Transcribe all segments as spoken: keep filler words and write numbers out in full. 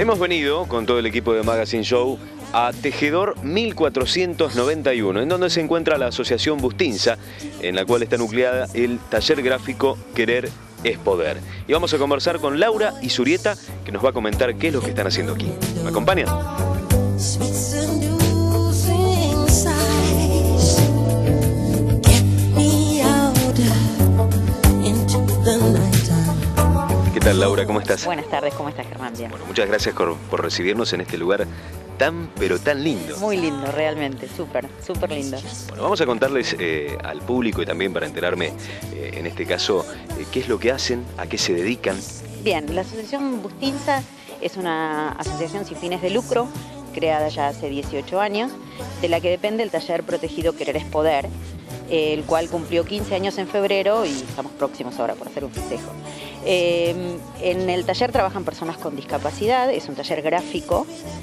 Hemos venido con todo el equipo de Magazine Show a Tejedor mil cuatrocientos noventa y uno, en donde se encuentra la Asociación Bustinza, en la cual está nucleada el taller gráfico Querer es Poder. Y vamos a conversar con Laura y Surieta, que nos va a comentar qué es lo que están haciendo aquí. ¿Me acompañan? ¿Qué tal, Laura? ¿Cómo estás? Buenas tardes, ¿cómo estás, Germán? Bien. Bueno, muchas gracias por, por recibirnos en este lugar tan, pero tan lindo. Muy lindo, realmente, súper, súper lindo. Bueno, vamos a contarles eh, al público y también para enterarme, eh, en este caso, eh, qué es lo que hacen, a qué se dedican. Bien, la Asociación Bustinza es una asociación sin fines de lucro, creada ya hace dieciocho años, de la que depende el taller protegido Querer es Poder, el cual cumplió quince años en febrero y estamos próximos ahora por hacer un festejo. Eh, en el taller trabajan personas con discapacidad, es un taller gráfico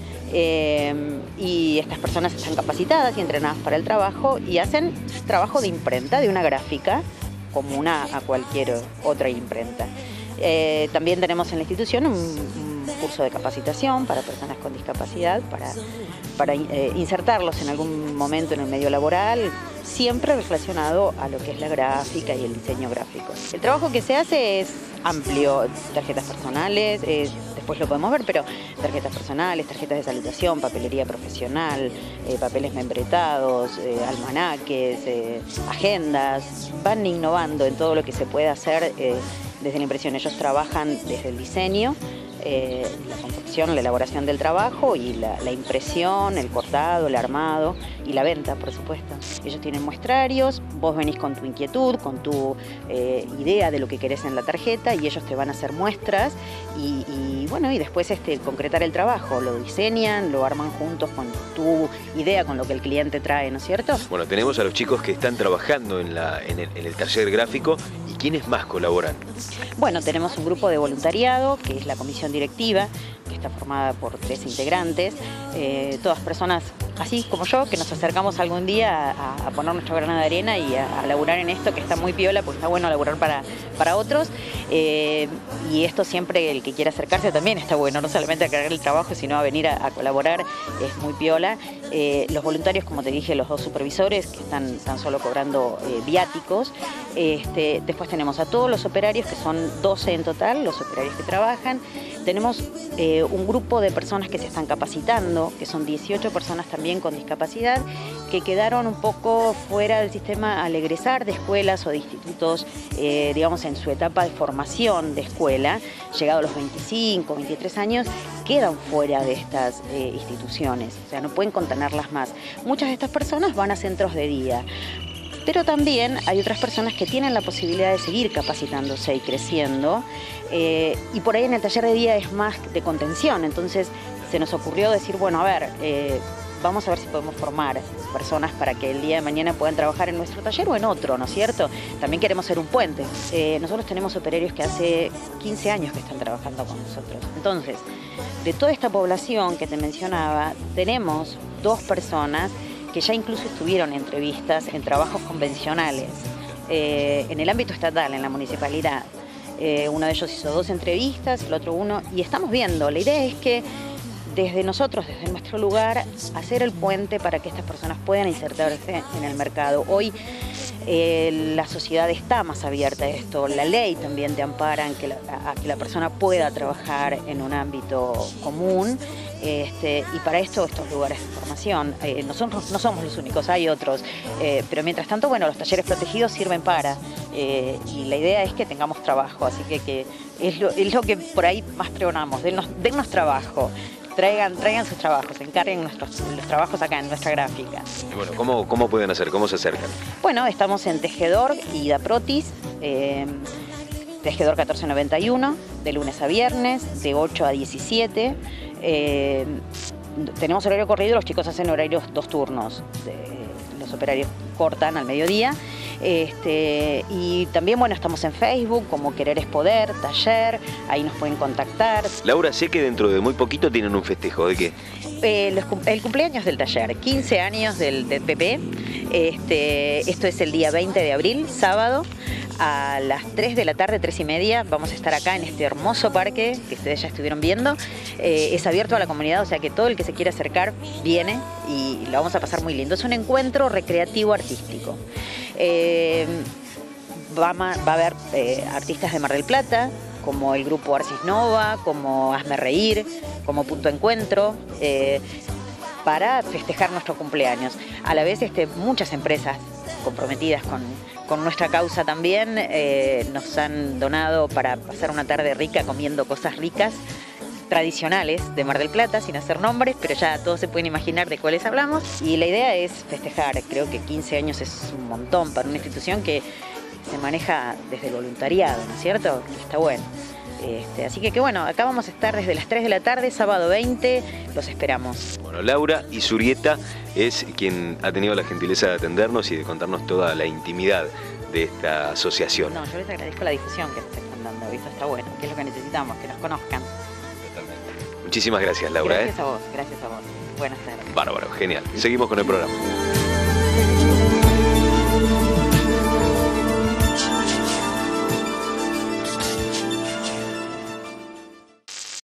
eh, y estas personas están capacitadas y entrenadas para el trabajo y hacen trabajo de imprenta, de una gráfica común a cualquier otra imprenta. Eh, también tenemos en la institución un, un curso de capacitación para personas con discapacidad, para, para eh, insertarlos en algún momento en el medio laboral, siempre relacionado a lo que es la gráfica y el diseño gráfico. El trabajo que se hace es amplio, tarjetas personales, eh, después lo podemos ver, pero tarjetas personales, tarjetas de salutación, papelería profesional, eh, papeles membretados, eh, almanaques, eh, agendas, van innovando en todo lo que se puede hacer eh, desde la impresión. Ellos trabajan desde el diseño, eh, la confección, la elaboración del trabajo y la, la impresión, el cortado, el armado y la venta, por supuesto. Ellos tienen muestrarios, vos venís con tu inquietud, con tu eh, idea de lo que querés en la tarjeta y ellos te van a hacer muestras y, y bueno, y después este, concretar el trabajo. Lo diseñan, lo arman juntos con tu idea, con lo que el cliente trae, ¿no es cierto? Bueno, tenemos a los chicos que están trabajando en, la, en, el, en el taller gráfico. ¿Y quiénes más colaboran? Bueno, tenemos un grupo de voluntariado, que es la comisión directiva, que está formada por tres integrantes, eh, todas personas así como yo, que nos acercamos algún día a, a poner nuestro grano de arena y a, a laburar en esto, que está muy piola, porque está bueno laburar para, para otros, eh, y esto siempre el que quiera acercarse también está bueno, no solamente a cargar el trabajo, sino a venir a, a colaborar, es muy piola. Eh, los voluntarios, como te dije, los dos supervisores, que están tan solo cobrando eh, viáticos. Este, después tenemos a todos los operarios, que son doce en total, los operarios que trabajan. Tenemos eh, un grupo de personas que se están capacitando, que son dieciocho personas también con discapacidad, que quedaron un poco fuera del sistema al egresar de escuelas o de institutos, eh, digamos, en su etapa de formación de escuela, llegado a los veinticinco, veintitrés años, quedan fuera de estas eh, instituciones, o sea, no pueden contenerlas más. Muchas de estas personas van a centros de día. Pero también hay otras personas que tienen la posibilidad de seguir capacitándose y creciendo, eh, y por ahí en el taller de día es más de contención. Entonces se nos ocurrió decir, bueno, a ver, eh, vamos a ver si podemos formar personas para que el día de mañana puedan trabajar en nuestro taller o en otro, ¿no es cierto? También queremos ser un puente. Eh, nosotros tenemos operarios que hace quince años que están trabajando con nosotros. Entonces, de toda esta población que te mencionaba, tenemos dos personas que ya incluso estuvieron en entrevistas en trabajos convencionales, eh, en el ámbito estatal, en la municipalidad. Eh, uno de ellos hizo dos entrevistas, el otro uno, y estamos viendo, la idea es que desde nosotros, desde nuestro lugar, hacer el puente para que estas personas puedan insertarse en el mercado. Hoy eh, la sociedad está más abierta a esto, la ley también te ampara en que la, a que la persona pueda trabajar en un ámbito común. Este, y para esto estos lugares de formación, eh, nosotros no somos los únicos, hay otros, eh, pero mientras tanto, bueno, los talleres protegidos sirven para, eh, y la idea es que tengamos trabajo, así que, que es, lo, es lo que por ahí más pregonamos, dennos, dennos trabajo, traigan, traigan sus trabajos, encarguen nuestros, los trabajos acá en nuestra gráfica. Y bueno, ¿cómo, cómo pueden hacer? ¿Cómo se acercan? Bueno, estamos en Tejedor y Daprotis, eh, Tejedor catorce noventa y uno, de lunes a viernes, de ocho a diecisiete. Eh, tenemos horario corrido, los chicos hacen horarios dos turnos, de, los operarios cortan al mediodía. Este, y también, bueno, estamos en Facebook como Querer es Poder, taller, ahí nos pueden contactar. Laura, sé que dentro de muy poquito tienen un festejo, ¿de qué? Eh, los, el cumpleaños del taller, quince años del, del P P. Este, esto es el día veinte de abril, sábado, A las tres de la tarde, tres y media, vamos a estar acá en este hermoso parque que ustedes ya estuvieron viendo. Eh, es abierto a la comunidad, o sea que todo el que se quiera acercar viene y lo vamos a pasar muy lindo. Es un encuentro recreativo artístico. Eh, va, a, va a haber eh, artistas de Mar del Plata, como el grupo Arcis Nova, como Hazme Reír, como Punto Encuentro, eh, para festejar nuestro cumpleaños. A la vez este, muchas empresas comprometidas con, con nuestra causa también eh, nos han donado para pasar una tarde rica comiendo cosas ricas, tradicionales de Mar del Plata, sin hacer nombres, pero ya todos se pueden imaginar de cuáles hablamos. Y la idea es festejar, creo que quince años es un montón para una institución que se maneja desde el voluntariado, ¿no es cierto? Que está bueno. Este, así que, que bueno, acá vamos a estar desde las tres de la tarde, sábado veinte, los esperamos. Bueno, Laura Izurrieta es quien ha tenido la gentileza de atendernos y de contarnos toda la intimidad de esta asociación. No, yo les agradezco la difusión que nos están dando, esto está bueno, que es lo que necesitamos, que nos conozcan. Muchísimas gracias, Laura. Gracias ¿eh? a vos, gracias a vos. Buenas tardes. Bárbaro, genial. Seguimos con el programa.